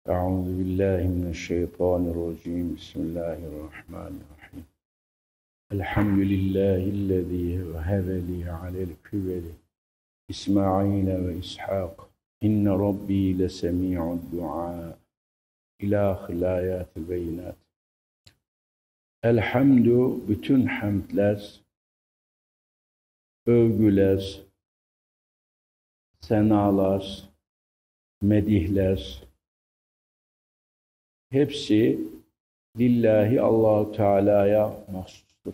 Euzu billahi mineşşeytanirracim. Bismillahirrahmanirrahim. Elhamdülillahi'llezî vehebe li alel kiberi İsmail ve İshak. İnne Rabbi lesemi'ud du'a. İlâh l'âyâtil beyinat. Elhamdü, bütün hamdler, övgüler, senalar, medihler, hepsi lillahi Allahu Teala'ya mahsustur.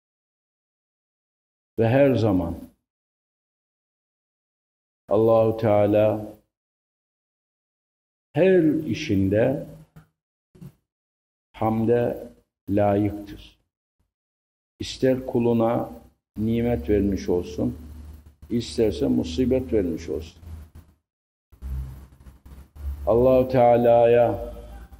Ve her zaman Allahu Teala her işinde hamde layıktır. İster kuluna nimet vermiş olsun, isterse musibet vermiş olsun. Allahu Teala'ya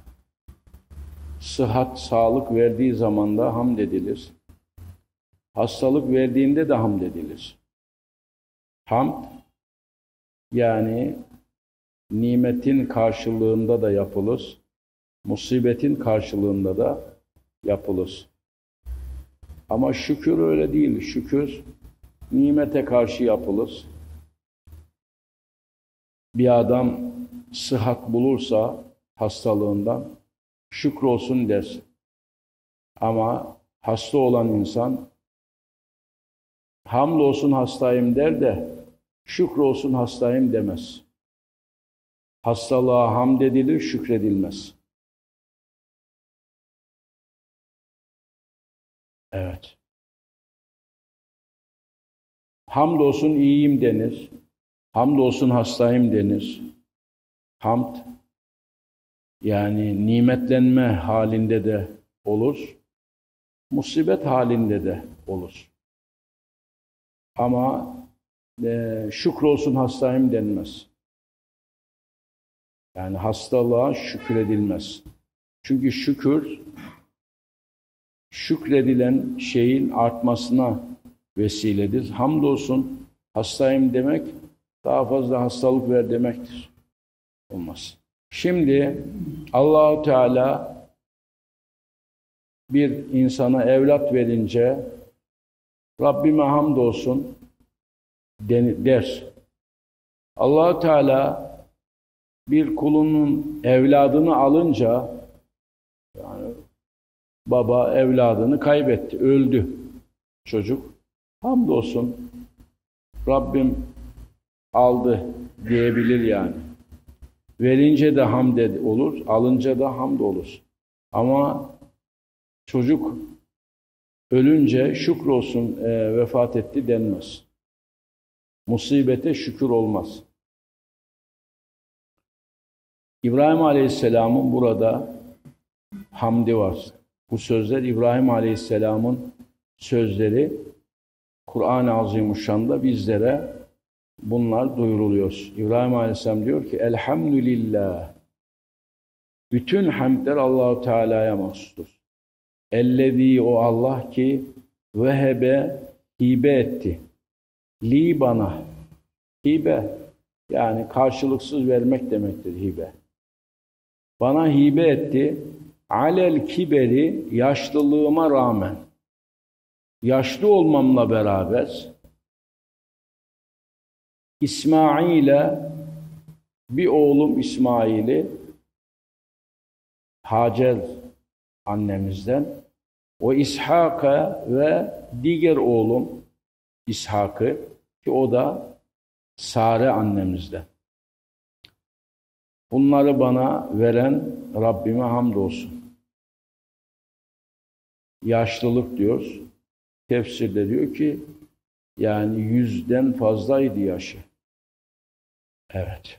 sıhhat, sağlık verdiği zaman da hamd edilir. Hastalık verdiğinde de hamd edilir. Hamd, yani nimetin karşılığında da yapılır, musibetin karşılığında da yapılır. Ama şükür öyle değil. Şükür, nimete karşı yapılır. Bir adam sıhhat bulursa hastalığından, şükrolsun der. Ama hasta olan insan, hamdolsun hastayım der de, şükrolsun hastayım demez. Hastalığa hamd edilir, şükredilmez. Evet. Hamdolsun iyiyim denir. Hamdolsun hastayım denir. Hamd, yani nimetlenme halinde de olur, musibet halinde de olur. Ama şükrolsun hastayım denmez. Yani hastalığa şükredilmez. Çünkü şükredilen şeyin artmasına vesiledir. Hamdolsun hastayım demek, daha fazla hastalık ver demektir. Olmaz. Şimdi Allah-u Teala bir insana evlat verince Rabbime hamdolsun der. Allah-u Teala bir kulunun evladını alınca, yani baba evladını kaybetti, öldü çocuk. Hamdolsun Rabbim aldı diyebilir yani. Verince de hamd olur, alınca da hamd olur. Ama çocuk ölünce şükrolsun vefat etti denmez. Musibete şükür olmaz. İbrahim Aleyhisselam'ın burada hamdi var. Bu sözler İbrahim Aleyhisselam'ın sözleri. Kur'an-ı Azimuşşan'da bizlere bunlar duyuruluyor. İbrahim Aleyhisselam diyor ki elhamdülillah. Bütün hamdler Allah-u Teala'ya mahsustur. Ellezî, o Allah ki vehebe, hibe etti. Li, bana. Hibe, yani karşılıksız vermek demektir hibe. Bana hibe etti. Alel kiberi, yaşlılığıma rağmen. Yaşlı olmamla beraber İsmail'e, bir oğlum İsmail'i, Hacer annemizden, o İshak'a ve diğer oğlum İshak'ı, ki o da Sare annemizden. Bunları bana veren Rabbime hamdolsun. Yaşlılık diyor. Tefsirde diyor ki, yani 100'den fazlaydı yaşı. Evet.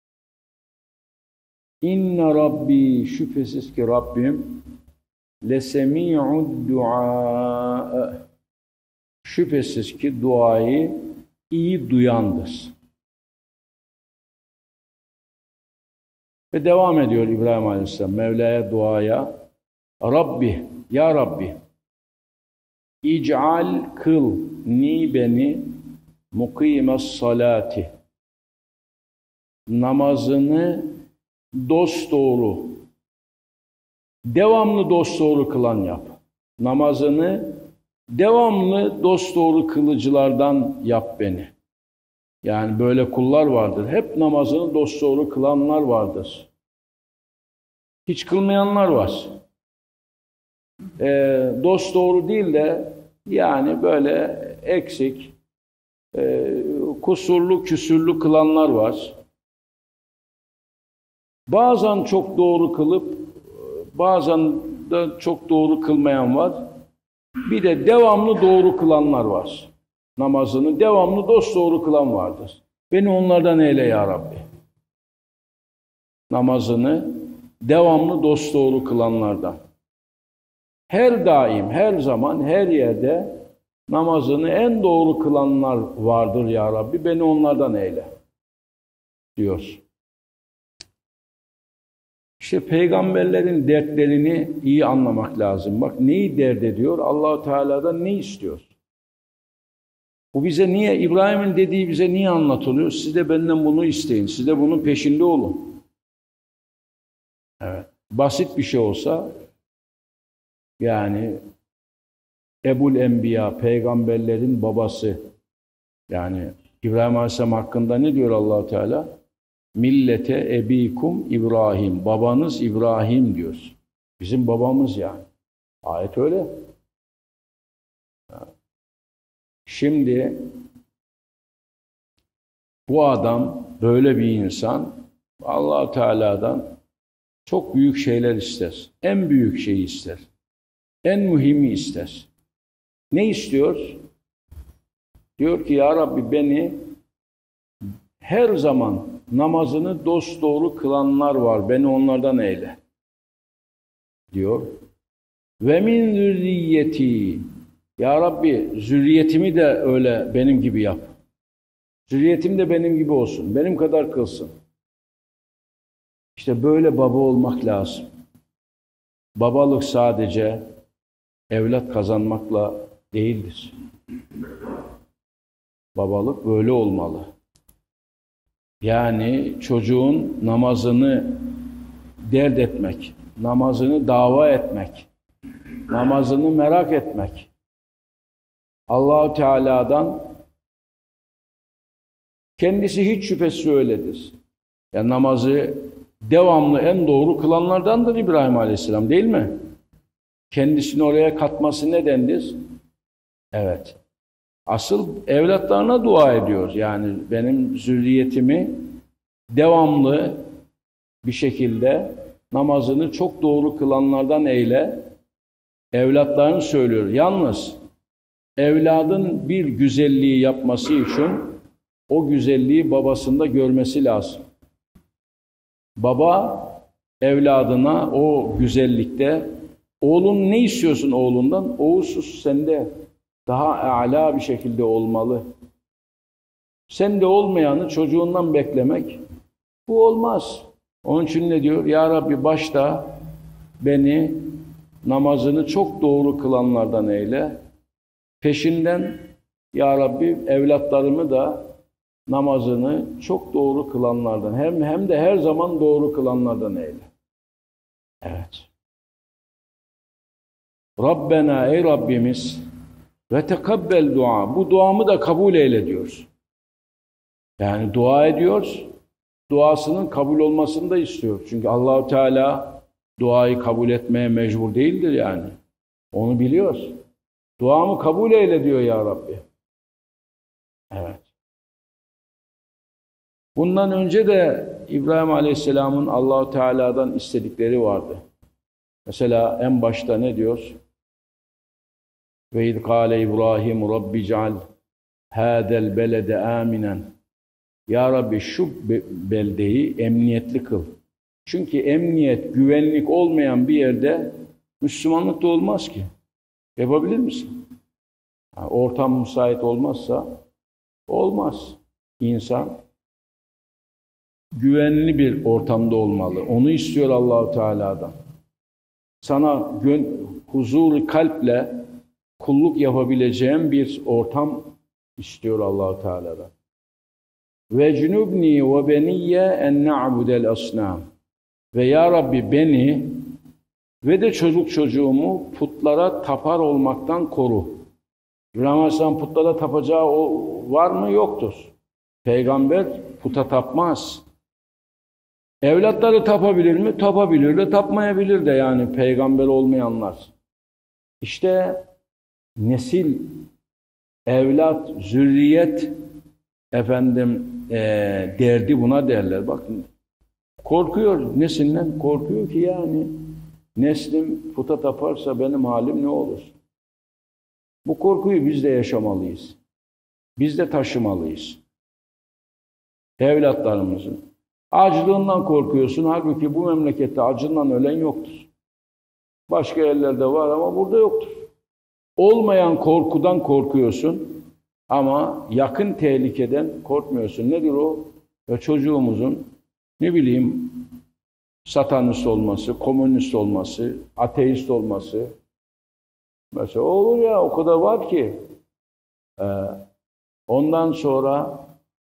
İnne Rabbi, şüphesiz ki Rabbim lesemi'ud du'a, şüphesiz ki duayı iyi duyandır. Ve devam ediyor İbrahim Aleyhisselam Mevla'ya duaya. Rabbi, ya Rabbi, İc'al, kıl ni, beni mukimes salati, namazını dosdoğru, devamlı dosdoğru kılan yap. Namazını devamlı dosdoğru kılıcılardan yap beni. Yani böyle kullar vardır. Hep namazını dosdoğru kılanlar vardır. Hiç kılmayanlar var. Dosdoğru değil de yani böyle eksik, kusurlu, küsürlü kılanlar var. Bazen çok doğru kılıp, bazen de çok doğru kılmayan var. Bir de devamlı doğru kılanlar var. Namazını devamlı dosdoğru kılan vardır. Beni onlardan eyle ya Rabbi. Namazını devamlı dosdoğru kılanlardan. Her daim, her zaman, her yerde namazını en doğru kılanlar vardır ya Rabbi. Beni onlardan eyle. Diyor. İşte peygamberlerin dertlerini iyi anlamak lazım. Bak neyi dert ediyor? Allah-u Teala'dan ne istiyor? Bu bize niye, İbrahim'in dediği bize niye anlatılıyor? Siz de benden bunu isteyin. Siz de bunun peşinde olun. Evet. Basit bir şey olsa yani Ebul Enbiya, peygamberlerin babası yani İbrahim Aleyhisselam hakkında ne diyor Allah-u Teala? Millete ebikum İbrahim. Babanız İbrahim diyor. Bizim babamız yani. Ayet öyle. Şimdi bu adam böyle bir insan Allah-u Teala'dan çok büyük şeyler ister. En büyük şeyi ister. En mühimi ister. Ne istiyor? Diyor ki ya Rabbi beni her zaman namazını dosdoğru kılanlar var. Beni onlardan eyle. Diyor. Ve min zürriyeti. Ya Rabbi zürriyetimi de öyle benim gibi yap. Zürriyetim de benim gibi olsun. Benim kadar kılsın. İşte böyle baba olmak lazım. Babalık sadece evlat kazanmakla değildir. Babalık böyle olmalı. Yani çocuğun namazını dert etmek, namazını dava etmek, namazını merak etmek. Allah-u Teala'dan kendisi hiç şüphesiz öyledir. Yani namazı devamlı en doğru kılanlardandır İbrahim Aleyhisselam değil mi? Kendisini oraya katması nedendir? Evet. Asıl evlatlarına dua ediyor. Yani benim zürriyetimi devamlı bir şekilde namazını çok doğru kılanlardan eyle. Evlatlarını söylüyor. Yalnız evladın bir güzelliği yapması için o güzelliği babasında görmesi lazım. Baba evladına o güzellikte oğlun ne istiyorsun oğlundan? Oğulsuz sende daha âlâ bir şekilde olmalı. Sende olmayanı çocuğundan beklemek bu olmaz. Onun için ne diyor? Ya Rabbi başta beni namazını çok doğru kılanlardan eyle. Peşinden ya Rabbi evlatlarımı da namazını çok doğru kılanlardan hem de her zaman doğru kılanlardan eyle. Evet. Rabbena ey Rabbimiz ve tekabbel dua. Bu duamı da kabul eyle diyor. Yani dua ediyor. Duasının kabul olmasını da istiyor. Çünkü Allah-u Teala duayı kabul etmeye mecbur değildir yani. Onu biliyor. Duamı kabul eyle diyor ya Rabbi. Evet. Bundan önce de İbrahim Aleyhisselam'ın Allah-u Teala'dan istedikleri vardı. Mesela en başta ne diyor? Ve iz kâle İbrahim Rabbi ceal hâzel belede âminen. Ya Rabbi şu beldeyi emniyetli kıl. Çünkü emniyet, güvenlik olmayan bir yerde Müslümanlık da olmaz ki. Yapabilir misin? Ortam müsait olmazsa olmaz. İnsan güvenli bir ortamda olmalı. Onu istiyor Allah-u Teala'dan. Sana huzur kalple kulluk yapabileceğin bir ortam istiyor Allah-u Teala'dan. Ve cunubni ve beniyye en na'budel asnam. ve ya Rabbi beni ve de çocuk çocuğumu putlara tapar olmaktan koru. Ramazan putlara tapacağı var mı? Yoktur. Peygamber puta tapmaz. Evlatları tapabilir mi? Tapabilir de tapmayabilir de yani peygamber olmayanlar. İşte nesil, evlat, zürriyet derdi buna derler. Bakın korkuyor, nesinden korkuyor ki yani neslim puta taparsa benim halim ne olur? Bu korkuyu biz de yaşamalıyız. Biz de taşımalıyız. Evlatlarımızın. Acılığından korkuyorsun. Halbuki bu memlekette acından ölen yoktur. Başka yerlerde var ama burada yoktur. Olmayan korkudan korkuyorsun ama yakın tehlikeden korkmuyorsun. Nedir o? Çocuğumuzun ne bileyim satanist olması, komünist olması, ateist olması. Mesela olur ya o kadar var ki. Ondan sonra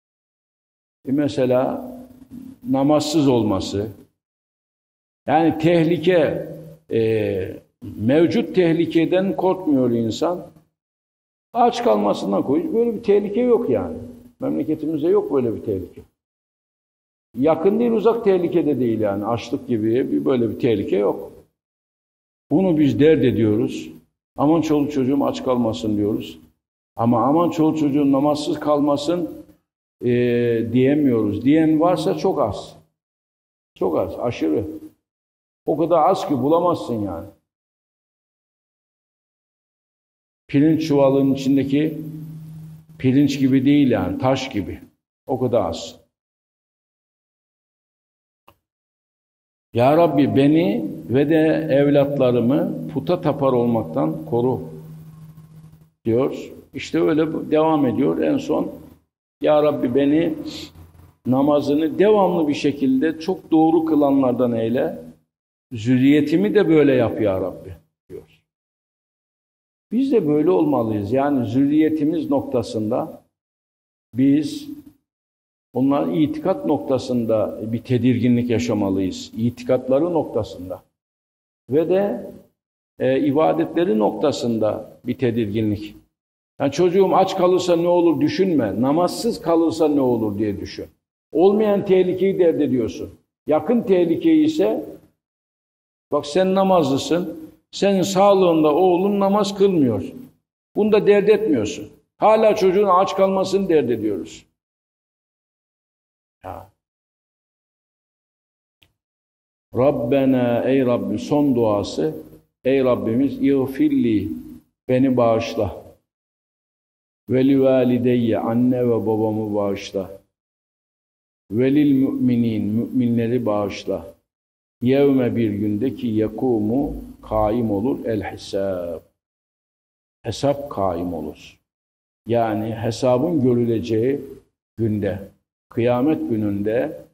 mesela namazsız olması. Yani tehlike, mevcut tehlikeden korkmuyor insan. Aç kalmasından korkuyor. Böyle bir tehlike yok yani. Memleketimizde yok böyle bir tehlike. Yakın değil, uzak tehlikede değil yani. Açlık gibi böyle bir tehlike yok. Bunu biz dert ediyoruz. Aman çoluk çocuğum aç kalmasın diyoruz. Ama aman çoluk çocuğum namazsız kalmasın diyemiyoruz. Diyen varsa çok az. Çok az, aşırı. O kadar az ki bulamazsın yani. Pirinç çuvalının içindeki pirinç gibi değil yani, taş gibi. O kadar az. Ya Rabbi beni ve de evlatlarımı puta tapar olmaktan koru diyor. İşte öyle devam ediyor. En son Ya Rabbi beni namazını devamlı bir şekilde çok doğru kılanlardan eyle. Zürriyetimi de böyle yap Ya Rabbi diyor. Biz de böyle olmalıyız. Yani zürriyetimiz noktasında biz onların itikat noktasında bir tedirginlik yaşamalıyız. İtikatları noktasında. Ve de ibadetleri noktasında bir tedirginlik. Yani çocuğum aç kalırsa ne olur düşünme. Namazsız kalırsa ne olur diye düşün. Olmayan tehlikeyi dert ediyorsun. Yakın tehlikeyi ise bak sen namazlısın. Senin sağlığında oğlun namaz kılmıyor. Bunu da dert etmiyorsun. Hala çocuğun aç kalmasını dert ediyoruz. Ya. Rabbena ey Rabbim son duası ey Rabbimiz İğfirli beni bağışla. Veli valideyye anne ve babamı bağışla. Velil müminin müminleri bağışla. Yevme bir günde ki yekumu kaim olur el hesab. Hesap kaim olur. Yani hesabın görüleceği günde, kıyamet gününde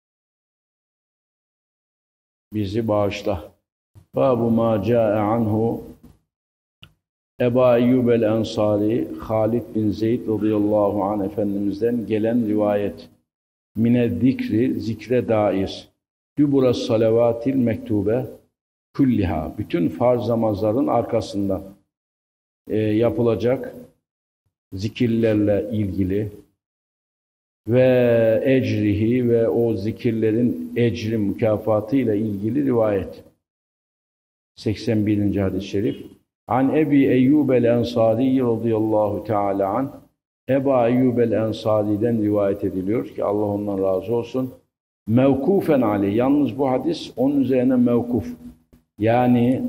bizi bağışla. Babu ma ca'e anhu Ebu Eyyub el-Ensari Halid bin Zeyd radıyallahu anh Efendimiz'den gelen rivayet. Mine zikri, zikre dair. Dübura salavatil mektube külliha. Bütün farz namazların arkasında yapılacak zikirlerle ilgili ve ecrihi ve o zikirlerin ecri mükafatı ile ilgili rivayet. 81. hadis-i şerif. An Ebi Eyyub el-Ensari radıyallahu teala anh Ebu Eyyub el-Ensari'den rivayet ediliyor ki Allah ondan razı olsun. Mevkufen aleyh. Yalnız bu hadis onun üzerine mevkuf. Yani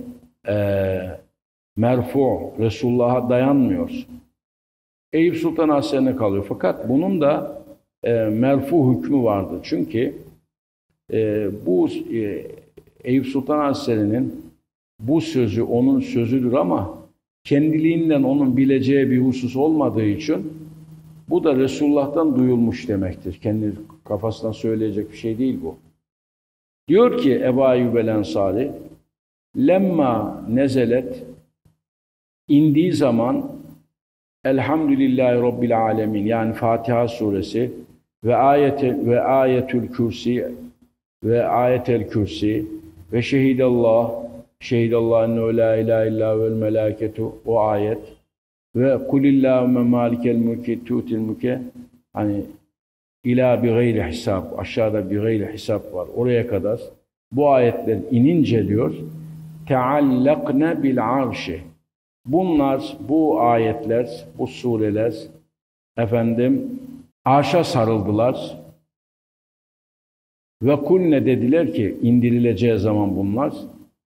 merfu, Resulullah'a dayanmıyor. Eyüp Sultan Hasre'ne kalıyor. Fakat bunun da merfu hükmü vardır. Çünkü bu Eyüp Sultan Hasre'nin bu sözü onun sözüdür ama kendiliğinden onun bileceği bir husus olmadığı için bu da Resulullah'tan duyulmuş demektir. Kendi kafasından söyleyecek bir şey değil bu. Diyor ki Ebu Eyyub el-Ensari lemma nezelet indiği zaman Elhamdülillahi Rabbil Alemin yani Fatiha suresi ve ayetül kürsi ve ayetel kürsi ve şehidallah ennehu la ilahe illa vel melâketu o ayet ve kulillâhumme mâlikel mülki tu'til mülke hani İlâ bi gayri hisab. Aşağıda bi gayri hisab var. Oraya kadar bu ayetler inince diyor teallakne bil arşi. Bunlar, bu ayetler, bu sureler arşa sarıldılar. Ve kulne dediler ki indirileceği zaman bunlar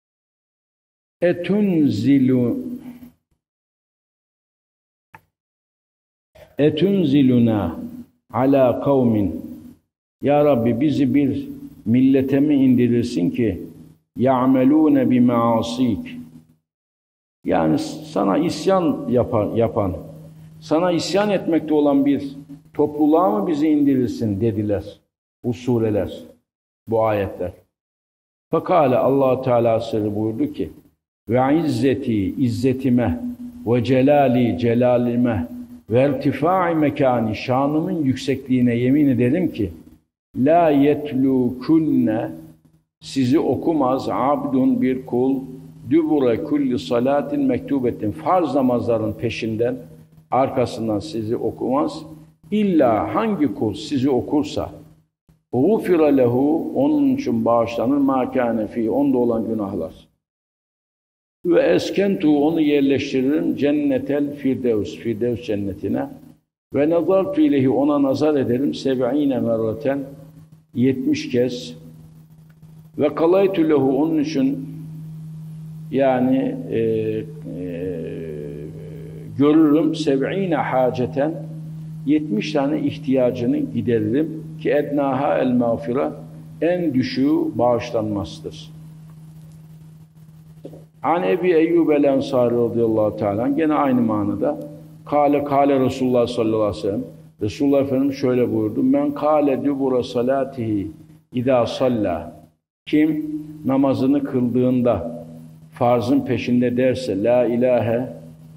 etunziluna ala kavmin ya Rabbi bizi bir millete mi indirirsin ki ya'melûne bimeasik yani sana isyan yapan sana isyan etmekte olan bir topluluğa mı bizi indirirsin dediler bu sureler, bu ayetler. Fekale Allah Teala sırrı buyurdu ki ve izzetime ve celali celalime ve irtifai mekani şanımın yüksekliğine yemin ederim ki la yetlûkunne sizi okumaz abdun bir kul dübure kulli salatin mektubetin farz namazların peşinden arkasından sizi okumaz illa hangi kul sizi okursa ğufira lehu onun için bağışlanır mâ kâne fî onda olan günahlar ve eskentu onu yerleştiririm cennetel firdevs cennetine ve nazartu ileyhi ona nazar ederim 70 merraten 70 kez ve kalaytu lehu onun için yani görürüm 70 haceten 70 tane ihtiyacını gideririm ki ednaha el mağfira en düşüğü bağışlanmasıdır. An Ebi Eyyub el-Ensari radıyallahu teala gene aynı manada kâle Resulullah sallallahu aleyhi ve sellem Resulullah Efendimiz şöyle buyurdu. Men kâle dubura salatihi idâ salla kim namazını kıldığında farzın peşinde derse la ilahe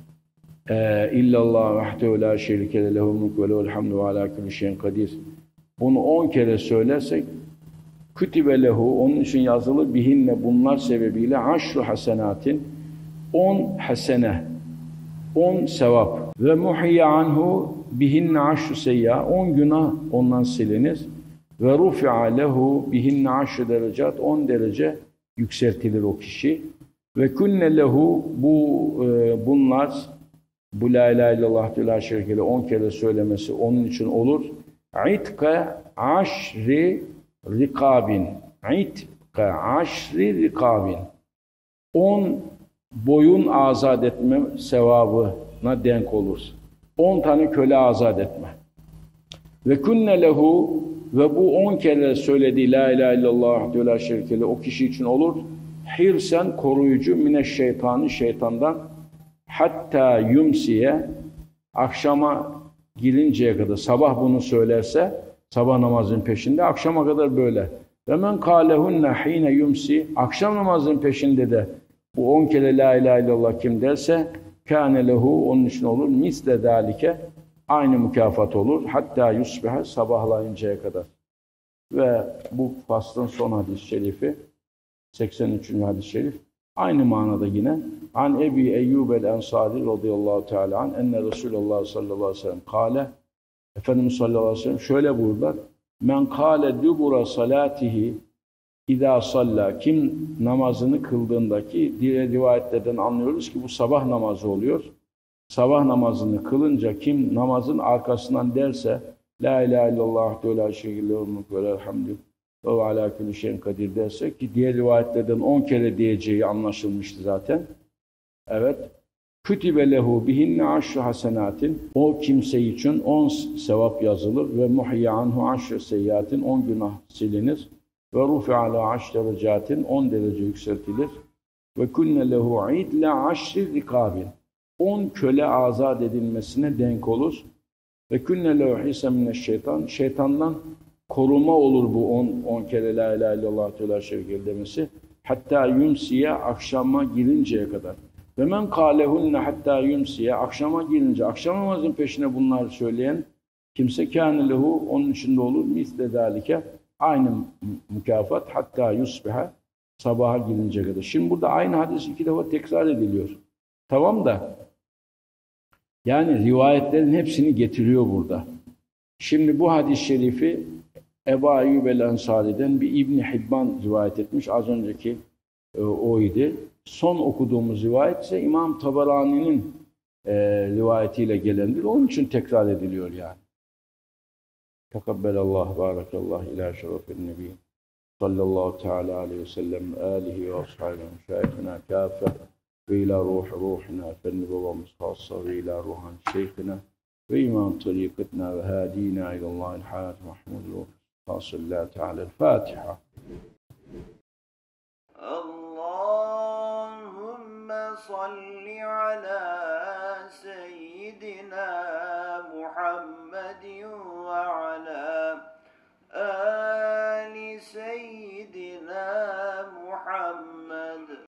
illallah vahdehu la şerike lehul mulku ve lehul hamdu ve alâ kulli şeyin kadir. Bunu 10 kere söylersek kütübe lehu onun için yazılı bihinne bunlar sebebiyle aşru hasenatin 10 hasene 10 sevap ve muhiyye anhu bihinne aşru seyya 10 günah ondan silinir ve rufi'a lehu bihinne aşru derecat 10 derece yükseltilir o kişi ve kunne lehu bunlar bu la ilahe illallah la şerike 10 kere söylemesi onun için olur. İtka aşri rikabin. İtka aşri rikabin. 10 boyun azat etme sevabına denk olur. 10 tane köle azat etme. Ve kunne lehu ve bu 10 kere söylediği la ilahe illallah la şerike o kişi için olur. Hirsen koruyucu mineşşeytanı şeytandan hatta yumsiye akşama girinceye kadar sabah bunu söylerse sabah namazının peşinde akşama kadar böyle. Ve men kâlehunne hîne yumsi akşam namazının peşinde de bu 10 kere la ilahe illallah kim derse kâne lehu onun için olur. Misle zâlike aynı mükafat olur. Hatta yusbiha sabahlayıncaya kadar. Ve bu faslın son hadis-i şerifi 83. hadis-i şerif aynı manada yine An Ebi Eyyub el-Ensari radıyallahu teala an enne Resulullah sallallahu aleyhi ve sellem kâle Efendimiz sallallahu aleyhi ve sellem şöyle buyurdular. Men kâle dubura salatihi idâ salla kim namazını kıldığındaki diğer rivayetlerden anlıyoruz ki bu sabah namazı oluyor. Sabah namazını kılınca kim namazın arkasından derse la ilahe illallah ve la şerike lehu mulku ve lehul hamdu ve alâ kulli şeyin kadir derse ki diğer rivayetlerden 10 kere diyeceği anlaşılmıştı zaten. Evet. Kütübe lehu bihinne aşru hasenatin o kimse için 10 sevap yazılır ve muhiyye anhu aşru seyyatin 10 günah silinir ve rufi ala aşr derecatin 10 derece yükseltilir ve kunne lehu idle aşri rikabin 10 köle azat edilmesine denk olur ve kunne lehu hisse mineşşeytan şeytandan koruma olur bu 10 kere la ilahe illallah teala şerike demesi hatta yumsiye akşama girinceye kadar. Ve men kâlehunne hattâ yumsiye akşama girince akşam namazın peşine bunlar söyleyen kimse kâne lehu onun içinde olur misle zâlike Aynı mükafat hatta yusbiha sabaha gelince kadar. Şimdi burada aynı hadis 2 defa tekrar ediliyor. Tamam da yani rivayetlerin hepsini getiriyor burada. Şimdi bu hadis-i şerifi Ebu Eyyub el-Ensari'den bir İbn Hibban rivayet etmiş. Az önceki oydu. Son okuduğumuz rivayet ise İmam Tabarani'nin rivayetiyle gelendir. Onun için tekrar ediliyor yani. Tekabbelallah, barakallah ila şerefin nebi. Sallallahu teala aleyhi ve sellem alihi ve ashabihi müşayihina kâfe ve ila ruhina efendi babamız hassa ve ila ruhan şeyhina ve imam tarikatna ve hadina ilallahil hayat mahmud ve sallallahu teala el-Fatiha. Allahümme salli ala seyyidina Muhammedin ve ala ali seyyidina Muhammed.